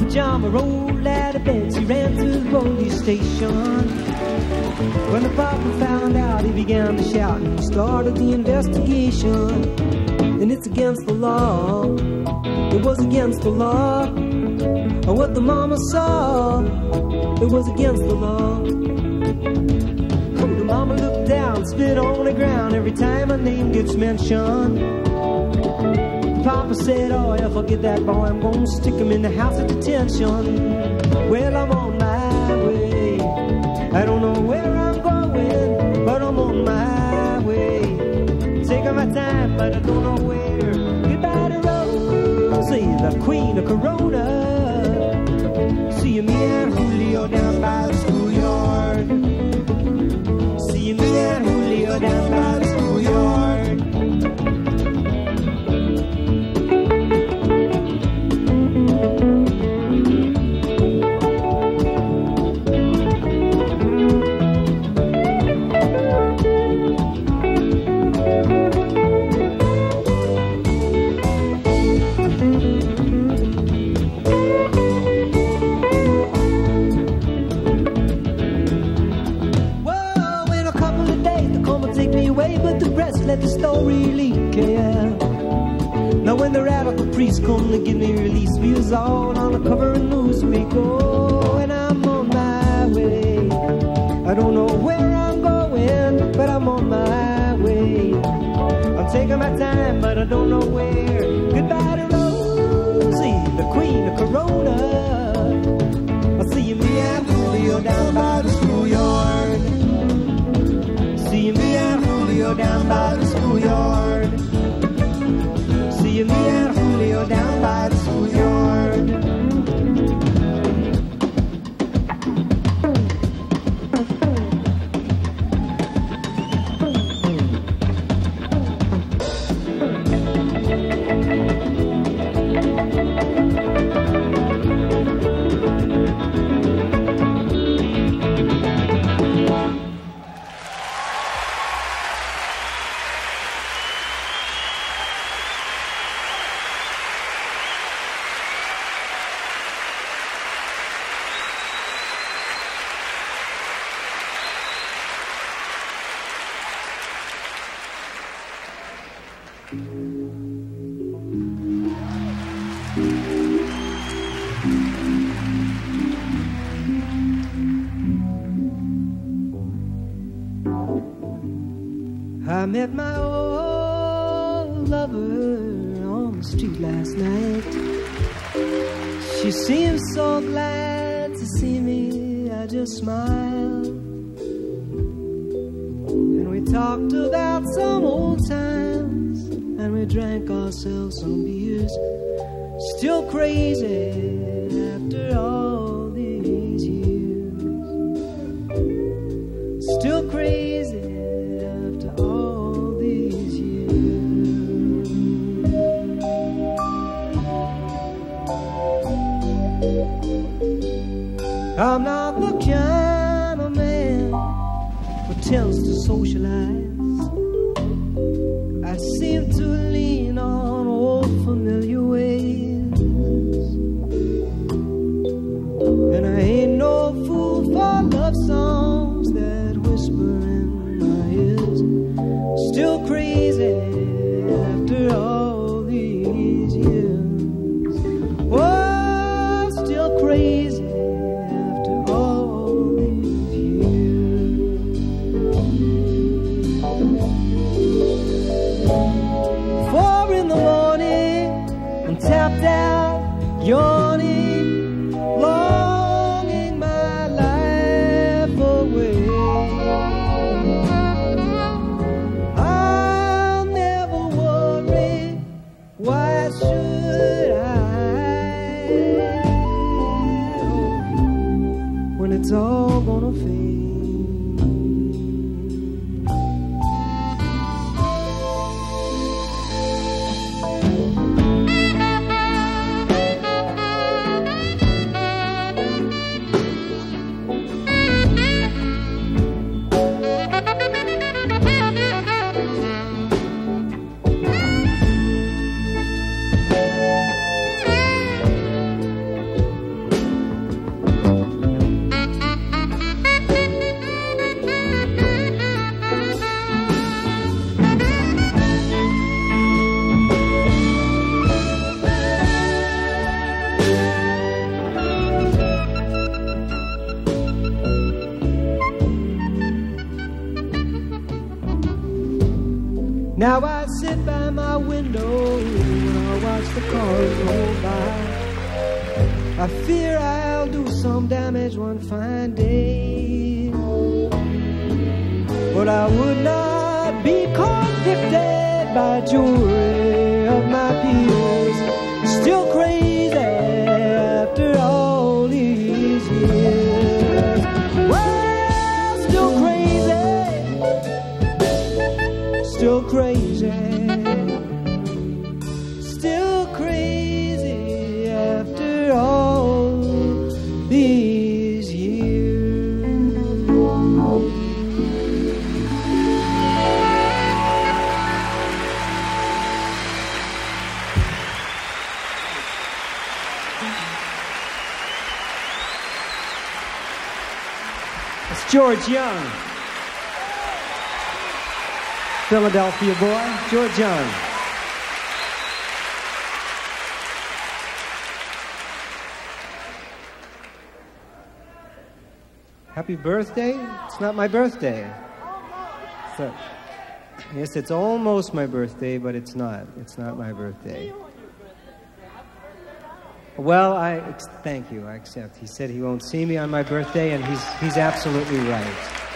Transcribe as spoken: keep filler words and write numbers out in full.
pajama, rolled out of bed. She ran to the police station. When the papa found out, he began to shout and he started the investigation. And it's against the law. It was against the law. And what the mama saw, it was against the law. The mama looked down, spit on the ground every time her name gets mentioned. Papa said, oh, if I get that boy, I'm gonna stick him in the house of detention. Well, I'm on my way. I don't know where I'm going, but I'm on my way. Taking my time, but I don't know where. Goodbye to Rosie, the queen of Corona. See you, me and Julio down by the schoolyard. See me and Julio down by the schoolyard. But the press let the story leak, yeah. Now when the radical priests come to give me release, we was all on the cover of Newsweek. Oh, and I'm on my way. I don't know where I'm going, but I'm on my way. I'm taking my time, but I don't know where. Goodbye to Rosie, the queen of Corona. I'll see you, me and Julio down by the schoolyard. See me and Julio down by the schoolyard. See me and Julio down by the schoolyard. I met my old lover on the street last night. She seemed so glad to see me, I just smiled. And we talked about some old times, and we drank ourselves some beers. Still crazy after all these years. Still crazy after all these years. I'm not the kind of man who tends to socialize. I seem to lean on old familiar ways, and I ain't no fool for love songs that whisper in my ears. Still crazy after all these years. Oh, still crazy after all these years. Four in the morning, I'm tapped out, yawning, longing my life away. I'll never worry, why should I? When it's all gonna fade. I fear I'll do some damage one fine day. But I would not be convicted by jury of my peers. Still crazy after all these years. Well, still crazy, still crazy, still crazy after all these years. It's George Young, Philadelphia boy, George Young. Happy birthday? It's not my birthday. So, yes, it's almost my birthday, but it's not. It's not my birthday. Well, I thank you. I accept. He said he won't see me on my birthday, and he's he's absolutely right.